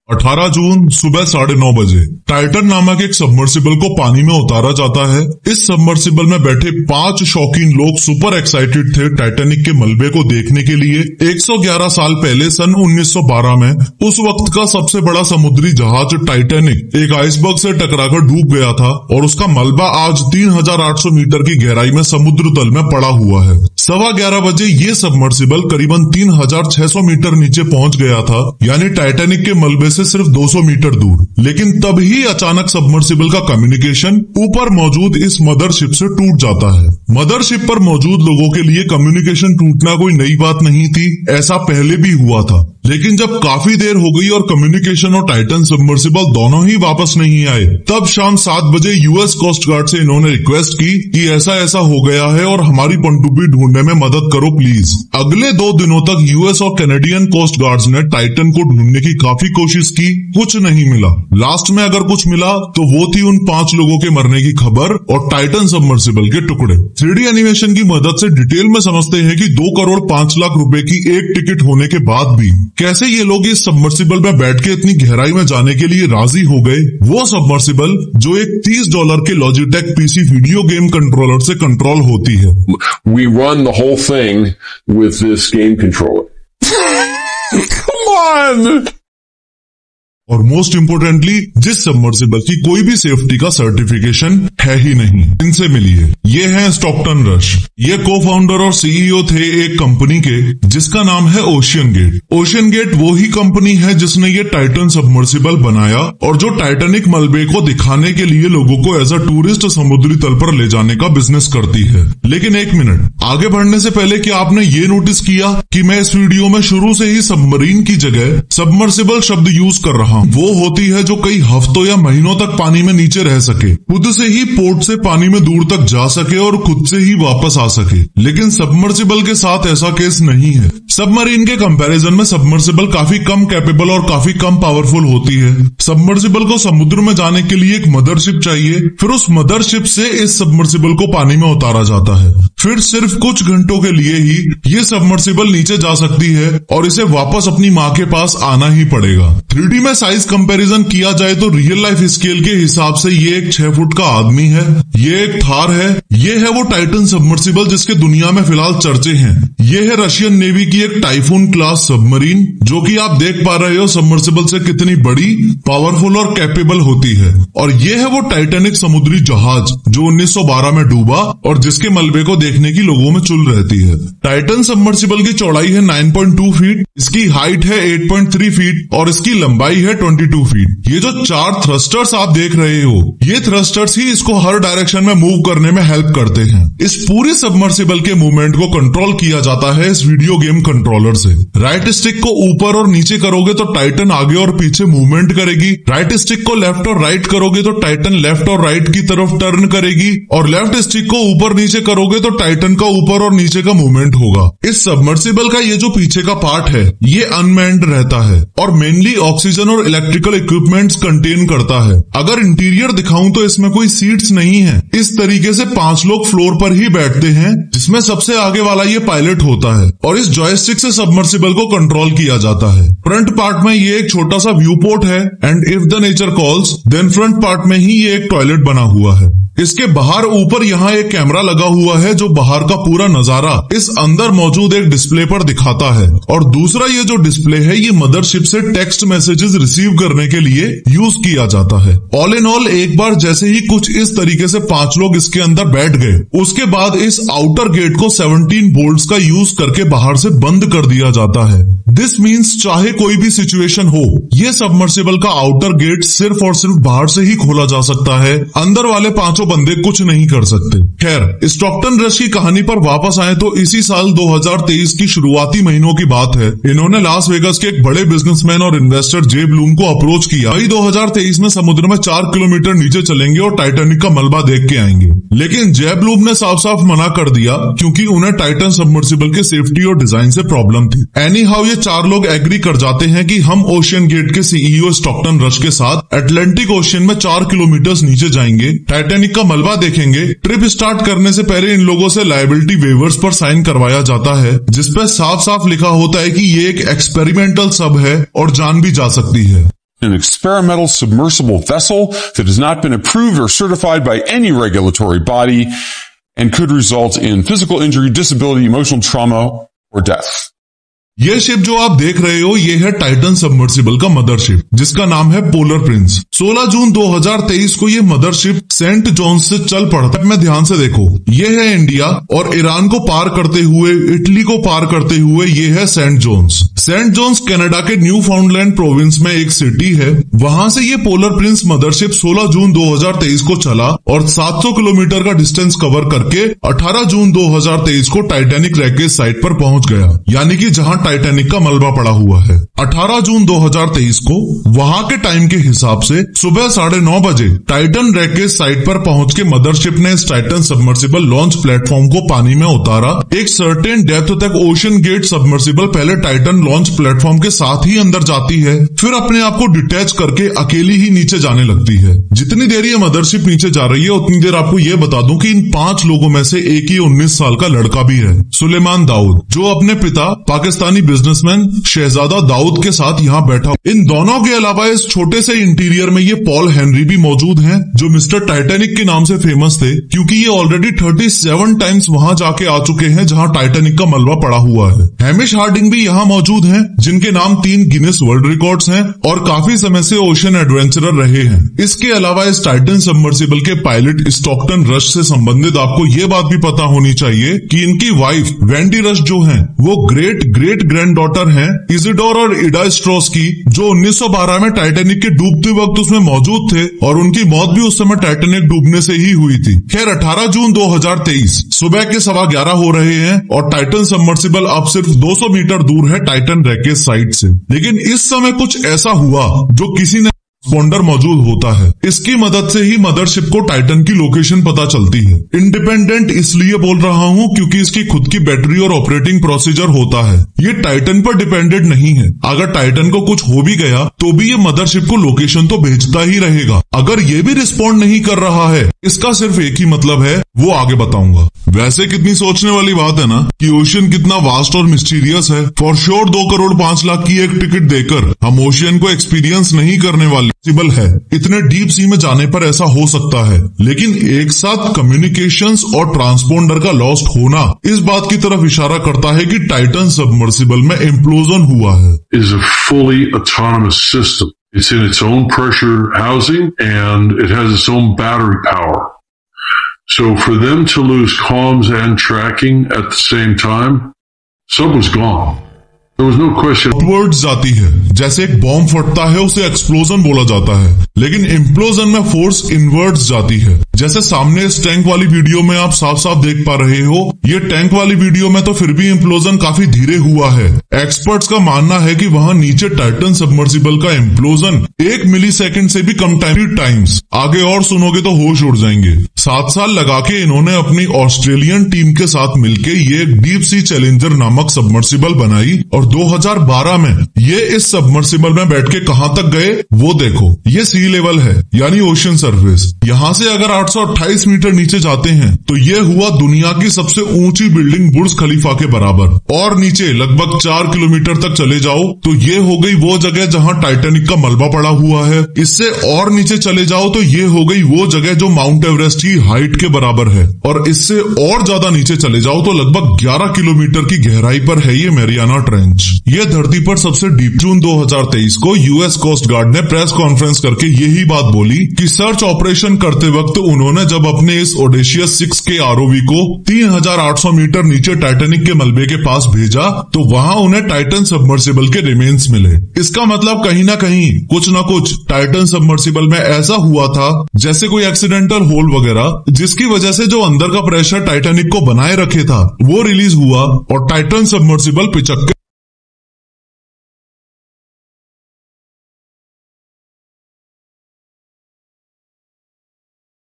18 जून सुबह 9:30 बजे टाइटन नामक एक सबमर्सिबल को पानी में उतारा जाता है। इस सबमर्सिबल में बैठे 5 शौकीन लोग सुपर एक्साइटेड थे टाइटैनिक के मलबे को देखने के लिए। 111 साल पहले सन 1912 में उस वक्त का सबसे बड़ा समुद्री जहाज टाइटैनिक एक आइसबर्ग से टकराकर डूब गया था और उसका मलबा आज 3800 मीटर की गहराई में समुद्र तल में पड़ा हुआ है। 11:15 बजे ये सबमर्सिबल करीबन 3600 मीटर नीचे पहुंच गया था, यानी टाइटैनिक के मलबे से सिर्फ 200 मीटर दूर। लेकिन तभी अचानक सबमर्सिबल का कम्युनिकेशन ऊपर मौजूद इस मदरशिप से टूट जाता है। मदरशिप पर मौजूद लोगों के लिए कम्युनिकेशन टूटना कोई नई बात नहीं थी, ऐसा पहले भी हुआ था। लेकिन जब काफी देर हो गई और कम्युनिकेशन और टाइटन सबमर्सिबल दोनों ही वापस नहीं आए, तब शाम 7 बजे यूएस कोस्ट गार्ड से इन्होंने रिक्वेस्ट की कि ऐसा ऐसा हो गया है और हमारी पनडुब्बी ढूंढने में मदद करो प्लीज। अगले 2 दिनों तक यूएस और कैनेडियन कोस्ट गार्ड्स ने टाइटन को ढूंढने की काफी कोशिश की, कुछ नहीं मिला। लास्ट में अगर कुछ मिला तो वो थी उन 5 लोगों के मरने की खबर और टाइटन सबमर्सिबल के टुकड़े। 3D एनिमेशन की मदद से डिटेल में समझते हैं कि 2 करोड़ 5 लाख रुपए की एक टिकट होने के बाद भी कैसे ये लोग इस सबमर्सिबल में बैठ के इतनी गहराई में जाने के लिए राजी हो गए। वो सबमर्सिबल जो एक $30 के Logitech PC video game controller से कंट्रोल होती है। We run the whole thing with this game controller. Come on! और मोस्ट इम्पोर्टेंटली जिस सबमर्सिबल की कोई भी सेफ्टी का सर्टिफिकेशन है ही नहीं, इनसे मिलिए। ये हैं स्टॉकटन रश। ये को फाउंडर और सीईओ थे एक कंपनी के जिसका नाम है ओशियन गेट। ओशियन गेट वो ही कंपनी है जिसने ये टाइटन सबमर्सिबल बनाया और जो टाइटैनिक मलबे को दिखाने के लिए लोगों को एज अ टूरिस्ट समुद्री तल पर ले जाने का बिजनेस करती है। लेकिन एक मिनट, आगे बढ़ने से पहले क्या आपने ये नोटिस किया कि मैं इस वीडियो में शुरू से ही सबमरीन की जगह सबमर्सिबल शब्द यूज कर रहा हूं। वो होती है जो कई हफ्तों या महीनों तक पानी में नीचे रह सके, खुद से ही पोर्ट से पानी में दूर तक जा सके और खुद से ही वापस आ सके। लेकिन सबमर्सिबल के साथ ऐसा केस नहीं है। सबमरीन के कंपैरिजन में सबमर्सिबल काफी कम कैपेबल और काफी कम पावरफुल होती है। सबमर्सिबल को समुद्र में जाने के लिए एक मदरशिप चाहिए, फिर उस मदरशिप से इस सबमर्सिबल को पानी में उतारा जाता है। फिर सिर्फ कुछ घंटों के लिए ही ये सबमर्सिबल नीचे जा सकती है और इसे वापस अपनी माँ के पास आना ही पड़ेगा। 3D में साइज कंपैरिजन किया जाए तो रियल लाइफ स्केल के हिसाब से ये एक 6 फुट का आदमी है, ये एक थार है, ये है वो टाइटन सबमर्सिबल जिसके दुनिया में फिलहाल चर्चे हैं। ये है रशियन नेवी की एक टाइफून क्लास सबमरीन, जो कि आप देख पा रहे हो सबमर्सिबल से कितनी बड़ी, पावरफुल और कैपेबल होती है। और ये है वो टाइटैनिक समुद्री जहाज जो 1912 में डूबा और जिसके मलबे को देखने की लोगों में चुल रहती है। टाइटन सबमर्सिबल की चौड़ाई है 9.2 फीट, इसकी हाइट है 8.3 फीट और इसकी लंबाई है 22 फीट। ये जो 4 थ्रस्टर्स आप देख रहे हो, ये थ्रस्टर्स ही इसको हर डायरेक्शन में मूव करने में हेल्प करते हैं। इस पूरी सबमर्सिबल के मूवमेंट को कंट्रोल किया जाता है इस वीडियो गेम कंट्रोलर से। राइट स्टिक को ऊपर और नीचे करोगे तो टाइटन आगे और पीछे मूवमेंट करेगी, राइट स्टिक को लेफ्ट और राइट करोगे तो टाइटन लेफ्ट और राइट की तरफ टर्न करेगी, और लेफ्ट स्टिक को ऊपर नीचे करोगे तो टाइटन का ऊपर और नीचे का मूवमेंट होगा। इस सबमर्सिबल का ये जो पीछे का पार्ट है ये अनमैन्ड रहता है और मेनली ऑक्सीजन और इलेक्ट्रिकल इक्विपमेंट्स कंटेन करता है। अगर इंटीरियर दिखाऊं तो इसमें कोई सीट्स नहीं है। इस तरीके से 5 लोग फ्लोर पर ही बैठते हैं, जिसमें सबसे आगे वाला ये पायलट होता है और इस जॉयस्टिक से सबमर्सिबल को कंट्रोल किया जाता है। फ्रंट पार्ट में ये एक छोटा सा व्यू पोर्ट है and if the nature calls then front part में ही ये एक टॉयलेट बना हुआ है। इसके बाहर ऊपर यहाँ एक कैमरा लगा हुआ है जो बाहर का पूरा नजारा इस अंदर मौजूद एक डिस्प्ले पर दिखाता है। और दूसरा ये जो डिस्प्ले है ये मदरशिप से टेक्स्ट मैसेजेस रिसीव करने के लिए यूज किया जाता है। ऑल इन ऑल एक बार जैसे ही कुछ इस तरीके से 5 लोग इसके अंदर बैठ गए, उसके बाद इस आउटर गेट को 17 बोल्ट्स का यूज करके बाहर से बंद कर दिया जाता है। दिस मीन्स चाहे कोई भी सिचुएशन हो, ये सबमर्सिबल का आउटर गेट सिर्फ और सिर्फ बाहर से ही खोला जा सकता है, अंदर वाले 5 बंदे कुछ नहीं कर सकते। खैर, स्टॉकटन रश की कहानी पर वापस आए तो इसी साल 2023 की शुरुआती महीनों की बात है। इन्होंने लास वेगास के एक बड़े बिजनेसमैन और इन्वेस्टर जे ब्लूम को अप्रोच किया। मई 2023 में समुद्र में 4 किलोमीटर नीचे चलेंगे और टाइटैनिक का मलबा देख के आएंगे। लेकिन जे ब्लूम ने साफ साफ मना कर दिया क्योंकि उन्हें टाइटन सबमर्सिबल के सेफ्टी और डिजाइन से प्रॉब्लम थी। एनी हाउ ये 4 लोग एग्री कर जाते हैं कि हम ओशियन गेट के सीईओ स्टॉकटन रश के साथ अटलांटिक ओशियन में 4 किलोमीटर नीचे जाएंगे, टाइटैनिक का मलबा देखेंगे। ट्रिप स्टार्ट करने से पहले इन लोगों से लायबिलिटी वेवर्स पर साइन करवाया जाता है, जिसपे साफ साफ लिखा होता है कि ये एक एक्सपेरिमेंटल सब है और जान भी जा सकती है। an experimental submersible vessel that has not been approved or certified by any regulatory body and could result in physical injury, disability, emotional trauma, or death. ये शिप जो आप देख रहे हो ये है टाइटन सबमर्सिबल का मदरशिप जिसका नाम है पोलर प्रिंस। 16 जून 2023 को ये मदरशिप सेंट जॉन्स से चल पड़ता है। मैं ध्यान से देखो, ये है इंडिया और ईरान को पार करते हुए इटली को पार करते हुए ये है Saint John's. Saint John's Canada के न्यू फाउंडलैंड प्रोविंस में एक सिटी है। वहां से ये पोलर प्रिंस मदरशिप 16 जून 2023 को चला और 700 किलोमीटर का डिस्टेंस कवर करके 18 जून 2023 को टाइटैनिक रैकेज साइट पर पहुंच गया, यानी कि जहां टाइटैनिक का मलबा पड़ा हुआ है। 18 जून 2023 को वहां के टाइम के हिसाब से सुबह 9:30 बजे टाइटन रैकेज साइट पर पहुंच के मदरशिप ने इस टाइटन सबमर्सिबल लॉन्च प्लेटफॉर्म को पानी में उतारा। एक सर्टेन डेप्थ तक ओशन गेट सबमर्सिबल पहले टाइटन लॉन्च प्लेटफॉर्म के साथ ही अंदर जाती है, फिर अपने आप को डिटैच करके अकेली ही नीचे जाने लगती है। जितनी देर ये मदरशिप नीचे जा रही है उतनी देर आपको ये बता दूं कि इन 5 लोगों में से एक ही 19 साल का लड़का भी है, सुलेमान दाऊद, जो अपने पिता पाकिस्तानी बिजनेसमैन शहजादा दाऊद के साथ यहाँ बैठा। इन दोनों के अलावा इस छोटे से इंटीरियर में ये पॉल हेनरी भी मौजूद हैं, जो मिस्टर टाइटैनिक के नाम से फेमस थे क्योंकि ये ऑलरेडी 37 टाइम्स वहां जाके आ चुके हैं जहां टाइटैनिक का मलबा पड़ा हुआ है। हैमिश हार्डिंग भी यहाँ मौजूद हैं, जिनके नाम 3 गिनेस वर्ल्ड रिकॉर्ड्स हैं और काफी समय से ओशन एडवेंचरर रहे हैं। इसके अलावा इस टाइटन सबमर्सिबल के पायलट स्टॉकटन रश से संबंधित आपको ये बात भी पता होनी चाहिए कि इनकी वाइफ वेंडी रश जो है वो ग्रेट ग्रेट ग्रैंड डॉटर हैं इजिडोर और इडा स्ट्रॉस की, जो 1912 में टाइटैनिक के डूबते वक्त उसमें मौजूद थे और उनकी मौत भी उस समय टाइटैनिक डूबने से ही हुई थी। खैर 18 जून 2023 सुबह के 11:15 हो रहे हैं और टाइटन सबमर्सिबल अब सिर्फ 200 मीटर दूर है टाइटन रैकेज साइट से। लेकिन इस समय कुछ ऐसा हुआ जो किसी ने स्पॉन्डर मौजूद होता है। इसकी मदद से ही मदरशिप को टाइटन की लोकेशन पता चलती है। इंडिपेंडेंट इसलिए बोल रहा हूँ क्योंकि इसकी खुद की बैटरी और ऑपरेटिंग प्रोसीजर होता है। ये टाइटन पर डिपेंडेंट नहीं है। अगर टाइटन को कुछ हो भी गया तो भी ये मदरशिप को लोकेशन तो भेजता ही रहेगा। अगर ये भी रिस्पॉन्ड नहीं कर रहा है इसका सिर्फ एक ही मतलब है, वो आगे बताऊंगा। वैसे कितनी सोचने वाली बात है ना कि ओशियन कितना वास्ट और मिस्टीरियस है। फॉर श्योर 2 करोड़ 5 लाख की एक टिकट देकर हम ओशियन को एक्सपीरियंस नहीं करने वाले है। इतने डीप सी में जाने पर ऐसा हो सकता है, लेकिन एक साथ कम्युनिकेशंस और ट्रांसपोंडर का लॉस्ट होना इस बात की तरफ इशारा करता है कि टाइटन सबमर्सिबल में इम्प्लोजन हुआ है। Is a fully autonomous system. It's in its own pressure housing and it has its own battery power. So for them to lose comms and tracking at the same time, sub was gone. There was no question. Outwards जाती है, जैसे एक bomb फटता है उसे explosion बोला जाता है, लेकिन इम्प्लोजन में फोर्स इनवर्ड्स जाती है। जैसे सामने इस टैंक वाली वीडियो में आप साफ साफ देख पा रहे हो, ये टैंक वाली वीडियो में तो फिर भी इम्प्लोजन काफी धीरे हुआ है। एक्सपर्ट्स का मानना है कि वहां नीचे टाइटन सबमर्सिबल का इम्प्लोजन 1 मिलीसेकंड से भी कम टाइम्स। आगे और सुनोगे तो होश उड़ जाएंगे। 7 साल लगा के इन्होंने अपनी ऑस्ट्रेलियन टीम के साथ मिलके ये डीप सी चैलेंजर नामक सबमर्सिबल बनाई और 2012 में ये इस सबमर्सिबल में बैठ के कहां तक गए वो देखो। ये सी लेवल है यानी ओशन सरफेस। यहां से अगर 828 मीटर नीचे जाते हैं तो ये हुआ दुनिया की सबसे ऊंची बिल्डिंग बुर्ज खलीफा के बराबर। और नीचे लगभग 4 किलोमीटर तक चले जाओ तो ये हो गई वो जगह जहां टाइटैनिक का मलबा पड़ा हुआ है। इससे और नीचे चले जाओ तो ये हो गई वो जगह जो माउंट एवरेस्ट की हाइट के बराबर है। और इससे और ज्यादा नीचे चले जाओ तो लगभग 11 किलोमीटर की गहराई पर है ये मैरियाना ट्रेंच। ये धरती पर सबसे डीप। जून 2023 को यूएस कोस्ट गार्ड ने प्रेस कॉन्फ्रेंस करके यही बात बोली कि सर्च ऑपरेशन करते वक्त उन्होंने जब अपने इस ओडेशियस 6 के आरओवी को 3800 मीटर नीचे टाइटैनिक के मलबे के पास भेजा तो वहां उन्हें टाइटन सबमर्सिबल के रिमेन्स मिले। इसका मतलब कहीं ना कहीं कुछ ना कुछ टाइटन सबमर्सिबल में ऐसा हुआ था जैसे कोई एक्सीडेंटल होल वगैरह, जिसकी वजह से जो अंदर का प्रेशर टाइटैनिक को बनाए रखे था वो रिलीज हुआ और टाइटन सबमर्सिबल पिचक